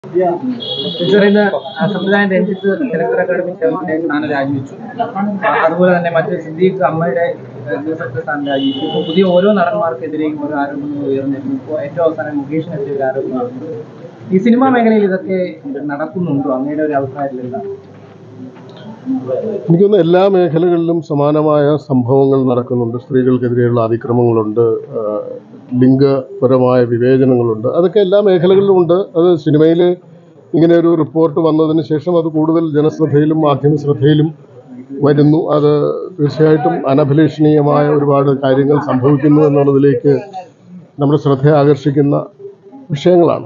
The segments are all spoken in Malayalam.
ടീച്ചറിന്ന് സംവിധാനം രഞ്ജിത്ത് ചലച്ചിത്ര അക്കാദമി ചെയർമാനായി സ്ഥാനം രാജിവെച്ചു. അതുപോലെ തന്നെ മറ്റ് സിദ്ദീഖ് അമ്മയുടെ സെക്രട്ടറി സ്ഥാനം രാജിവെച്ചു. ഇപ്പോൾ പുതിയ ഓരോ നടന്മാർക്കെതിരെയും ഓരോ ആരോപണങ്ങൾ ഉയർന്നിരുന്നു. ഇപ്പോൾ ഏറ്റവും അവസാനം മുകേഷിനെതിരെ ഒരു ആരോപണം നടന്നു. ഈ സിനിമാ മേഖലയിൽ ഇതൊക്കെ നടക്കുന്നുണ്ടോ? അങ്ങയുടെ ഒരു അഭിപ്രായത്തിലല്ല. എനിക്കൊന്ന് എല്ലാ മേഖലകളിലും സമാനമായ സംഭവങ്ങൾ നടക്കുന്നുണ്ട്. സ്ത്രീകൾക്കെതിരെയുള്ള അതിക്രമങ്ങളുണ്ട്, ലിംഗപരമായ വിവേചനങ്ങളുണ്ട്. അതൊക്കെ എല്ലാ മേഖലകളിലും ഉണ്ട്. അത് സിനിമയിൽ ഇങ്ങനെ ഒരു റിപ്പോർട്ട് വന്നതിന് ശേഷം അത് കൂടുതൽ ജനശ്രദ്ധയിലും മാധ്യമ ശ്രദ്ധയിലും വരുന്നു. അത് തീർച്ചയായിട്ടും അനഭിലഷണീയമായ ഒരുപാട് കാര്യങ്ങൾ സംഭവിക്കുന്നു എന്നുള്ളതിലേക്ക് നമ്മുടെ ശ്രദ്ധ ആകർഷിക്കുന്ന വിഷയങ്ങളാണ്.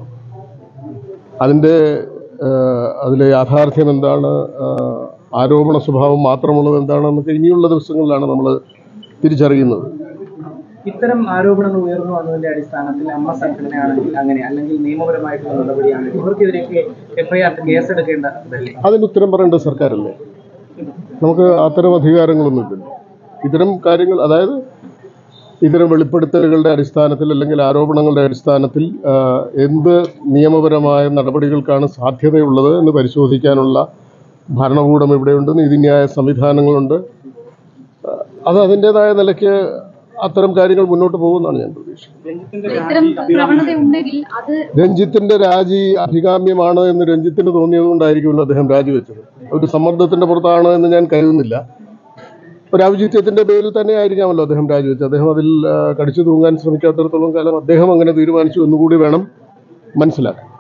അതിലെ യാഥാർത്ഥ്യം എന്താണ്, ആരോപണ സ്വഭാവം മാത്രമുള്ളത് എന്താണെന്നൊക്കെ ഇനിയുള്ള ദിവസങ്ങളിലാണ് നമ്മൾ തിരിച്ചറിയുന്നത്. ഇത്തരം ആരോപണങ്ങൾ ഉയർന്നു വന്നതിന്റെ അടിസ്ഥാനത്തിൽ അമ്മ സംഘടനയാണെങ്കിൽ അങ്ങനെ, അല്ലെങ്കിൽ നിയമപരമായിട്ടുള്ള നടപടിയാണെങ്കിൽ ഇവർക്കെതിരെയൊക്കെ എഫ്ഐആർ കേസെടുക്കേണ്ടതല്ലേ? അതിന് ഉത്തരം പറയേണ്ടത് സർക്കാരല്ലേ. നമുക്ക് അത്തരം അധികാരങ്ങളൊന്നുമില്ലല്ലോ. ഇത്തരം കാര്യങ്ങൾ, അതായത് ഇത്തരം വെളിപ്പെടുത്തലുകളുടെ അടിസ്ഥാനത്തിൽ അല്ലെങ്കിൽ ആരോപണങ്ങളുടെ അടിസ്ഥാനത്തിൽ എന്ത് നിയമപരമായ നടപടികൾക്കാണ് സാധ്യതയുള്ളത് എന്ന് പരിശോധിക്കാനുള്ള ഭരണകൂടം ഇവിടെയുണ്ട്, നീതിന്യായ സംവിധാനങ്ങളുണ്ട്. അത് അതിൻ്റെതായ നിലയ്ക്ക് അത്തരം കാര്യങ്ങൾ മുന്നോട്ട് പോകുമെന്നാണ് ഞാൻ പ്രതീക്ഷിക്കുന്നത്. രഞ്ജിത്തിന്റെ രാജി അഭികാമ്യമാണ് എന്ന് രഞ്ജിത്തിന് തോന്നിയതുകൊണ്ടായിരിക്കുമല്ലോ അദ്ദേഹം രാജിവെച്ചത്. ഒരു സമ്മർദ്ദത്തിന്റെ പുറത്താണ് എന്ന് ഞാൻ കരുതുന്നില്ല. ഒരു ഔചിത്യത്തിന്റെ പേരിൽ തന്നെ ആയിരിക്കാമല്ലോ അദ്ദേഹം രാജിവെച്ചത്. അദ്ദേഹം അതിൽ കടിച്ചു തൂങ്ങാൻ ശ്രമിക്കാത്തിടത്തോളം കാലം അദ്ദേഹം അങ്ങനെ തീരുമാനിച്ചു എന്നുകൂടി വേണം മനസ്സിലാക്കാൻ.